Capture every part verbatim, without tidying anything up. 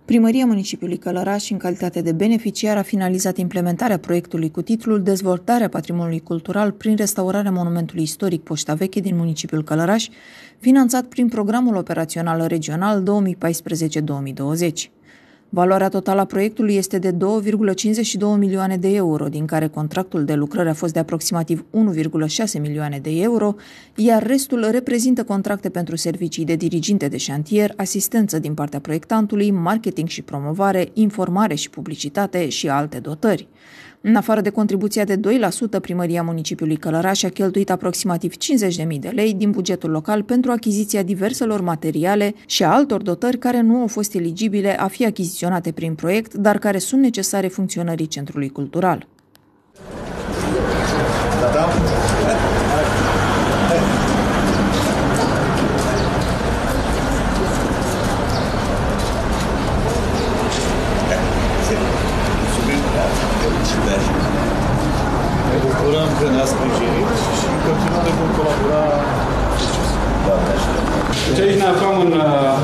Primăria Municipiului Călăraș, în calitate de beneficiar, a finalizat implementarea proiectului cu titlul Dezvoltarea patrimoniului cultural prin restaurarea monumentului istoric Poșta Veche din municipiul Călăraș, finanțat prin Programul Operațional Regional două mii paisprezece două mii douăzeci. Valoarea totală a proiectului este de două virgulă cincizeci și două milioane de euro, din care contractul de lucrări a fost de aproximativ unu virgulă șase milioane de euro, iar restul reprezintă contracte pentru servicii de diriginte de șantier, asistență din partea proiectantului, marketing și promovare, informare și publicitate și alte dotări. În afară de contribuția de doi la sută, Primăria Municipiului Călăraș a cheltuit aproximativ cincizeci de mii de lei din bugetul local pentru achiziția diverselor materiale și a altor dotări care nu au fost eligibile a fi achiziționate prin proiect, dar care sunt necesare funcționării Centrului Cultural. Da, ne bucurăm că ne-a sprijinit și în continuare vom colabora. Deci aici ne aflăm în,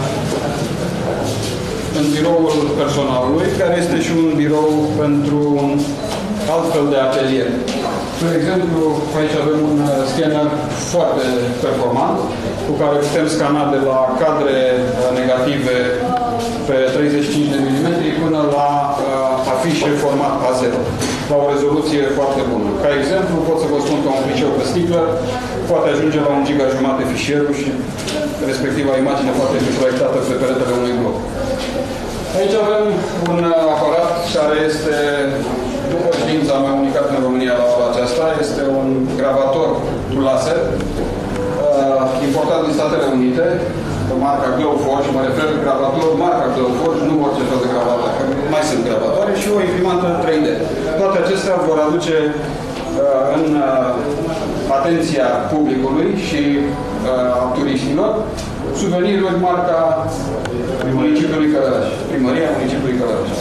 în biroul personalului, care este și un birou pentru altfel de atelier. De exemplu, aici avem un scanner foarte performant, cu care putem scana de la cadre negative pe treizeci și cinci de milimetri până la uh, afișe format A zero, la o rezoluție foarte bună. Ca exemplu, pot să vă spun că un cliceu pe sticlă poate ajunge la un giga jumate fișierul și respectiva imagine poate fi proiectată pe peretele unui bloc. Aici avem un aparat care este, după știința mea, unicat în România la ora aceasta, este un gravator cu laser, uh, importat din Statele Unite, marca Glowforge, mă refer gravator, marca Glowforge, nu orice fel de gravator. Mai sunt gravatoare și o imprimantă trei D. Toate acestea vor aduce uh, în uh, atenția publicului și uh, a turiștilor suveniruri marca municipiului Călăraș, Primăria Municipiului Călăraș.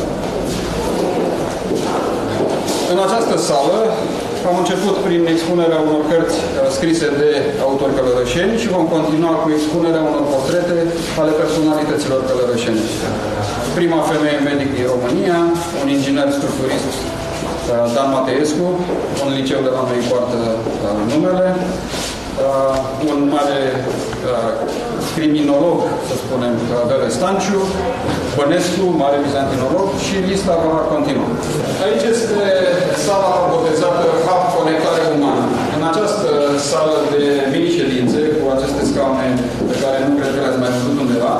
În această sală am început prin expunerea unor cărți uh, scrise de autori călărășeni și vom continua cu expunerea unor portrete ale personalităților călărășeni. Prima femeie medic din România, un inginer structurist, uh, Dan Mateescu, un liceu de la noi poartă uh, numele, uh, un mare uh, criminolog, să spunem, Vele Stanciu, Bănescu, mare bizantinolog și lista va continua. Aici este sala botezată Hub Conectare Umană. În această sală de mini-ședințe, cu aceste scaune pe care nu cred că le-ați mai văzut undeva,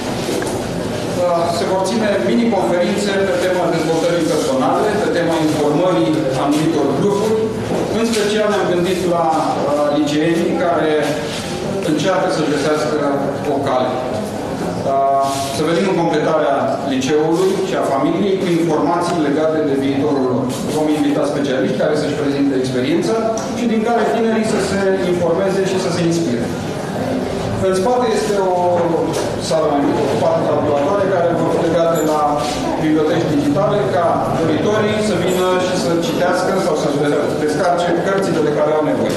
se vor ține mini-conferințe pe tema dezvoltării personale, pe tema informării anumitor grupuri. În special ne-am gândit la liceenii care încearcă să găsească o cale. Să venim în completarea liceului și a familiei cu informații legate de viitorul lor. Vom invita specialiști care să-și prezinte experiența și din care tinerii să se informeze și să se inspire. În spate este o sală mai mică, cu patru calculatoare care vor fi legate la biblioteci digitale ca doritorii să vină și să citească sau să descarce cărțile de care au nevoie.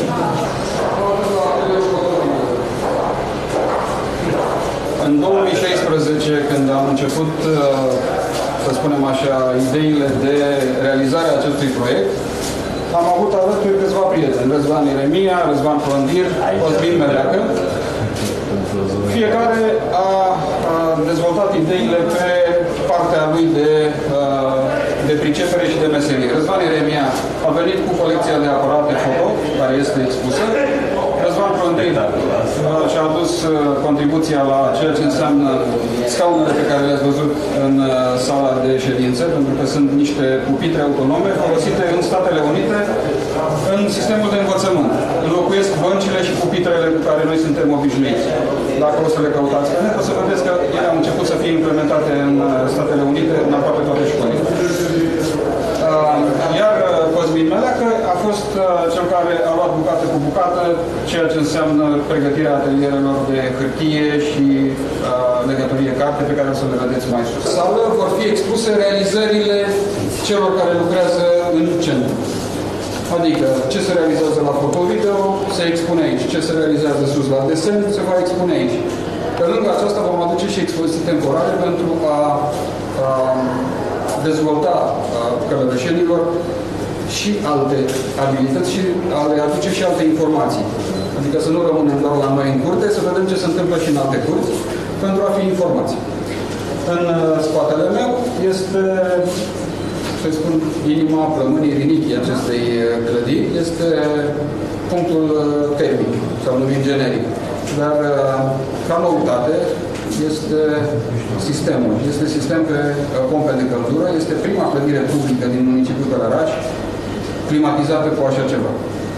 În două mii șaisprezece, când am început, să spunem așa, ideile de realizare a acestui proiect, am avut alături câțiva prieteni, Răzvan Iremia, Răzvan Plondir, Cosmin Meleacă. Fiecare a, a dezvoltat ideile pe partea lui de, de pricepere și de meserie. Răzvan Iremia a venit cu colecția de aparate foto, care este expusă. Răzvan Plondir și-a adus contribuția la ceea ce înseamnă scaunele pe care le-ați văzut în sala de ședințe, pentru că sunt niște pupitre autonome folosite în Statele Unite în sistemul de învățământ. Înlocuiesc băncile și pupitrele cu care noi suntem obișnuiți. Dacă o să le căutați pe net, o să vedeți că ele au început să fie implementate în Statele Unite, în aproape toate școlile. Iar Cosmin Meleacă a fost cel care a luat bucată cu bucată ceea ce înseamnă pregătirea atelierelor de hârtie și legăturie carte pe care o să le vedeți mai sus. În sală vor fi expuse realizările celor care lucrează în centru. Adică ce se realizează la foto-video se expune aici, ce se realizează sus la desen se va expune aici. Pe lângă aceasta vom aduce și expoziții temporare pentru a dezvolta călărășenilor și alte abilități și a le aduce și alte informații. Adică să nu rămânem doar la noi în curte, să vedem ce se întâmplă și în alte curți, pentru a fi informați. În spatele meu este, să spun, inima plămânii rinichii acestei clădiri, este punctul termic, sau numim generic. Dar, ca noutate, este sistemul. Este sistem pe pompe de căldură, este prima clădire publică din municipiul Călăraș climatizată cu așa ceva.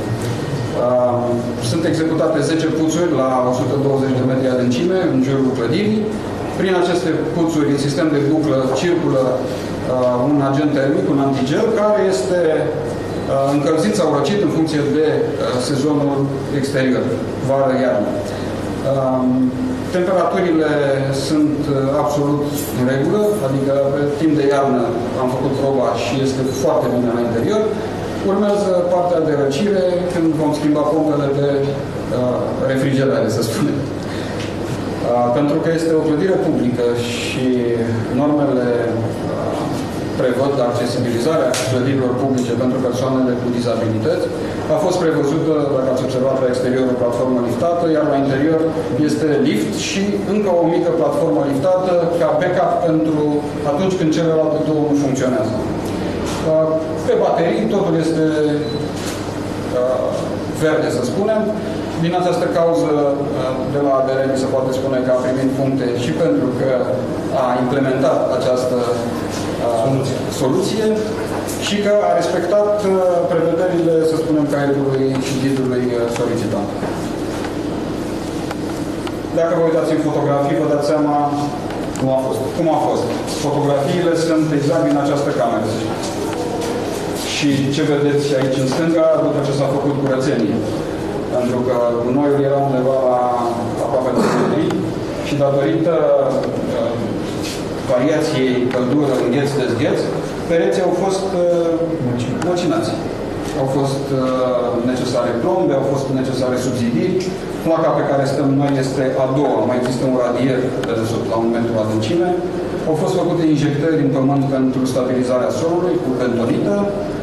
Sunt executate zece puțuri la o sută douăzeci de metri adâncime în jurul clădirii. Prin aceste puțuri, în sistem de buclă, circulă uh, un agent termic, un antigel, care este uh, încălzit sau răcit în funcție de uh, sezonul exterior, vară-iarnă. Uh, temperaturile sunt uh, absolut în regulă, adică pe timp de iarnă am făcut proba și este foarte bine la interior. Urmează partea de răcire, când vom schimba pompele de uh, refrigerare, să spunem. Uh, pentru că este o clădire publică și normele uh, prevăd accesibilizarea clădirilor publice pentru persoanele cu dizabilități, a fost prevăzută, dacă ați observat la exterior, o platformă liftată, iar la interior este lift și încă o mică platformă liftată ca backup pentru atunci când celelalte două nu funcționează. Uh, pe baterii, totul este uh, verde, să spunem. Din această cauză, de la A D R se poate spune că a primit puncte și pentru că a implementat această soluție, soluție și că a respectat prevederile, să spunem, caietului și ghidului solicitant. Dacă vă uitați în fotografii, vă dați seama cum a fost. Cum a fost. Fotografiile sunt exact din această cameră. Și ce vedeți aici în stânga, după ce s-a făcut curățenie. Pentru că gunoiul era undeva la aproape de metri și datorită uh, variației căldură, îngheț, dezgheț, pereții au fost uh, măcinați. Au fost uh, necesare plombe, au fost necesare subzidiri. Placa pe care stăm noi este a doua, mai există un radier de desubt la un metru adâncime. Au fost făcute injectări în pământ pentru stabilizarea solului cu bentonită.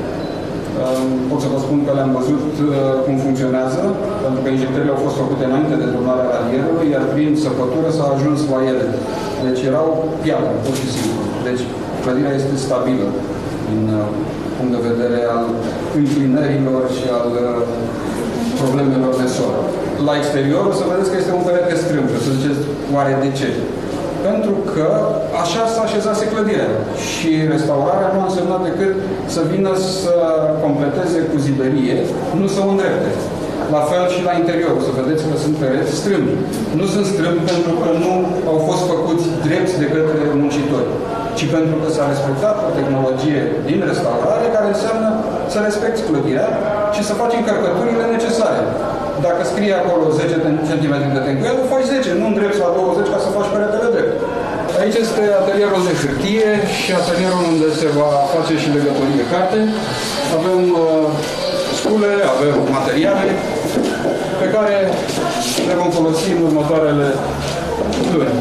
Pot să vă spun că le-am văzut cum funcționează, pentru că injectările au fost făcute înainte de turnarea radierului, iar prin săpătură s-a ajuns la ele. Deci erau piatră, pur și simplu. Deci clădirea este stabilă din punct de vedere al înclinărilor și al problemelor de sol. La exterior o să vedeți că este un perete strâmb, să ziceți, oare de ce? Pentru că așa s-a așezase clădirea și restaurarea nu a însemnat decât să vină să completeze cu zidărie, nu să o îndrepte. La fel și la interior, o să vedeți că sunt pereți strâmbi. Nu sunt strâmbi pentru că nu au fost făcuți drept de către muncitori, ci pentru că s-a respectat o tehnologie din restaurare care înseamnă să respecti clădirea și să faci încărcăturile necesare. Dacă scrie acolo zece centimetri de tencuială, faci zece, nu îndrepți la douăzeci ca să faci peretele drept. Aici este atelierul de hârtie și atelierul unde se va face și legăturii de carte. Avem uh, scule, avem materiale pe care le vom folosi în următoarele luni.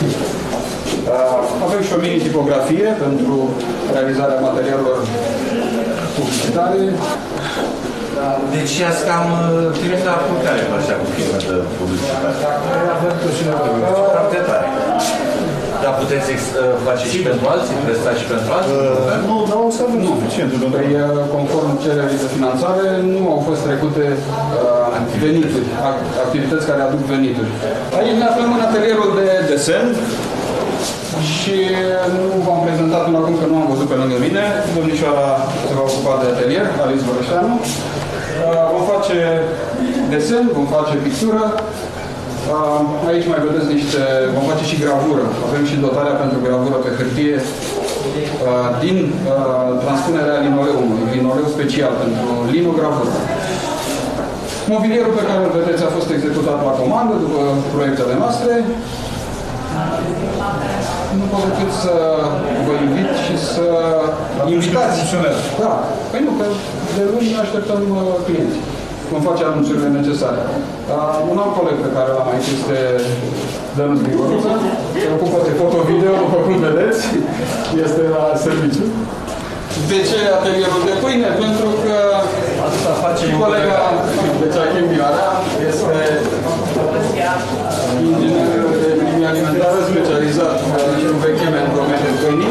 Uh, avem și o mini-tipografie pentru realizarea materialelor publicitare. Deci ați cam trimis la apucare pe așa cu filme de publicitate. Avem tot și noi. Foarte tare. Dar puteți face și pentru alții? Prestați și pentru alții? Nu, dar o să avem suficient. Păi, conform cererii de finanțare, nu au fost trecute venituri, activități care aduc venituri. Aici ne aflăm în atelierul de desen și nu v-am prezentat până acum că nu am văzut pe lângă mine. Domnișoara se va ocupa de atelier, Alice Bărășanu. Vom face desen, vom face pictură. Aici mai vedeți niște... vom face și gravură. Avem și dotarea pentru gravură pe hârtie din transpunerea linoleumului. Linoleu special pentru linogravură. Mobilierul pe care îl vedeți a fost executat la comandă după proiectele noastre. Nu pot decât să vă invit și să invitați. Da. Păi nu, că de luni așteptăm clienți. Vom face anunțurile necesare. Un alt coleg pe care l-am aici este Dănuț Grigoruță. Se ocupă de foto-video, după cum vedeți. Este la serviciu. De ce atelierul de pâine? Pentru că Asta facem colega, deci Achim Mioara, este inginer de chimie alimentară specializat în vechime în domeniul pâinii.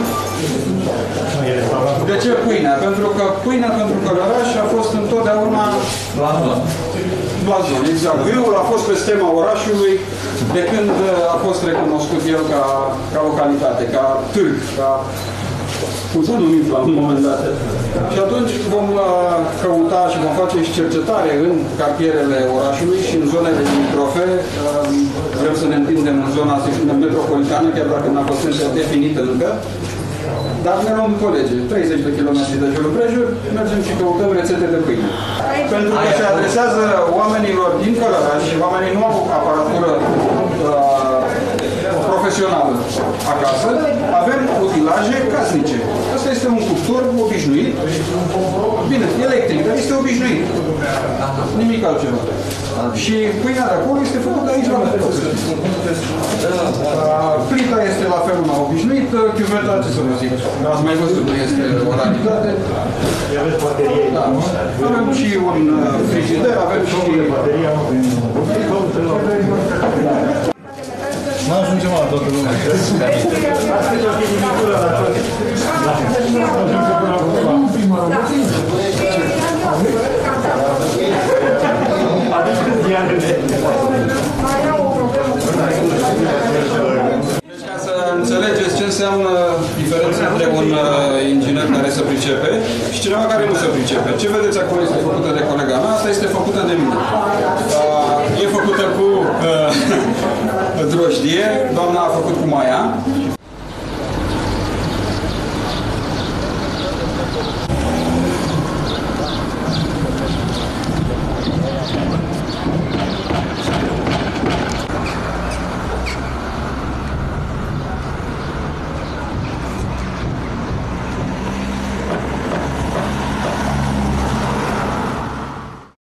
De ce pâinea? Pentru că pâinea pentru Călăraș a fost întotdeauna Blazon. blazon, exact. Viul a fost pe stema orașului de când a fost recunoscut el ca, ca localitate, ca târg, ca cum să numim la un moment dat. Și atunci vom căuta și vom face și cercetare în cartierele orașului și în zonele limitrofe. Vrem să ne întindem în zona metropolitană, chiar dacă n-a fost însă definită încă. Dar ne luăm colegi, treizeci de kilometri de jur împrejur, mergem și căutăm rețete de pâine. Pentru că se adresează oamenilor din Călăraș și oamenii nu au aparatură uh, profesională acasă, avem utilaje casnice. Asta este un cuptor obișnuit, bine, electric, dar este obișnuit. Nimic altceva. Și pâinea de acolo este făcută aici la fel. Plita este la fel una obișnuită, chiuveta, ce să vă zic, ați mai văzut, nu este o raritate. Da. Avem și un frigider, avem și... Nu ajungem la toată lumea. Deci, ca să înțelegeți ce înseamnă diferența între un inginer care se pricepe și cineva care nu se pricepe. Ce vedeți acolo este făcută de colega mea, asta este făcută de mine. E făcută cu uh, drojdie, doamna a făcut cu maia.